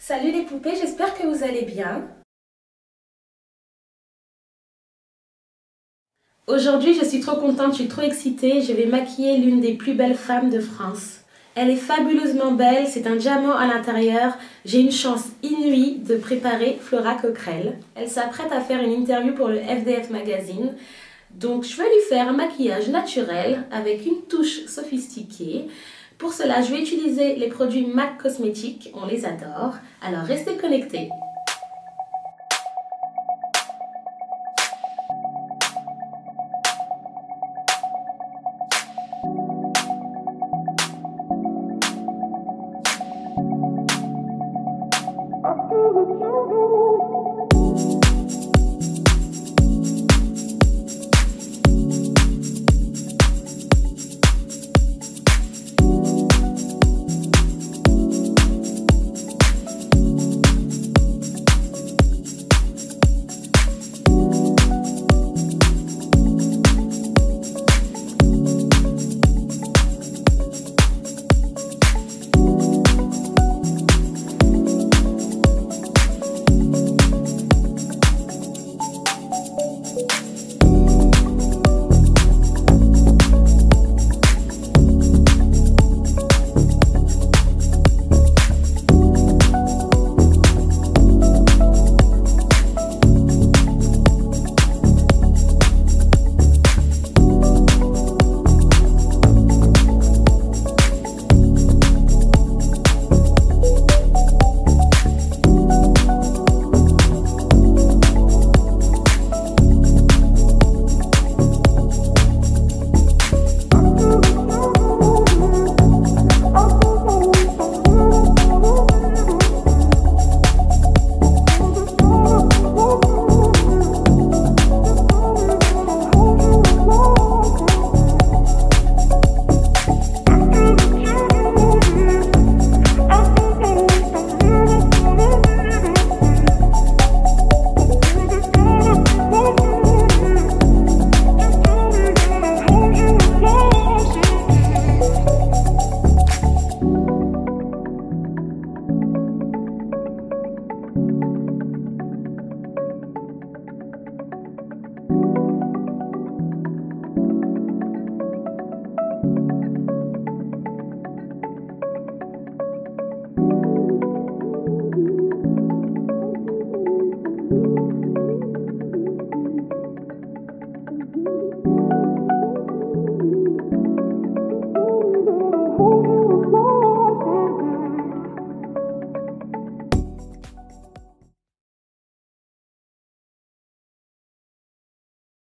Salut les poupées, j'espère que vous allez bien. Aujourd'hui, je suis trop contente, je suis trop excitée. Je vais maquiller l'une des plus belles femmes de France. Elle est fabuleusement belle, c'est un diamant à l'intérieur. J'ai une chance inouïe de préparer Flora Coquerel. Elle s'apprête à faire une interview pour le FDF Magazine. Donc, je vais lui faire un maquillage naturel avec une touche sophistiquée. Pour cela, je vais utiliser les produits MAC Cosmétiques, on les adore. Alors, restez connectés.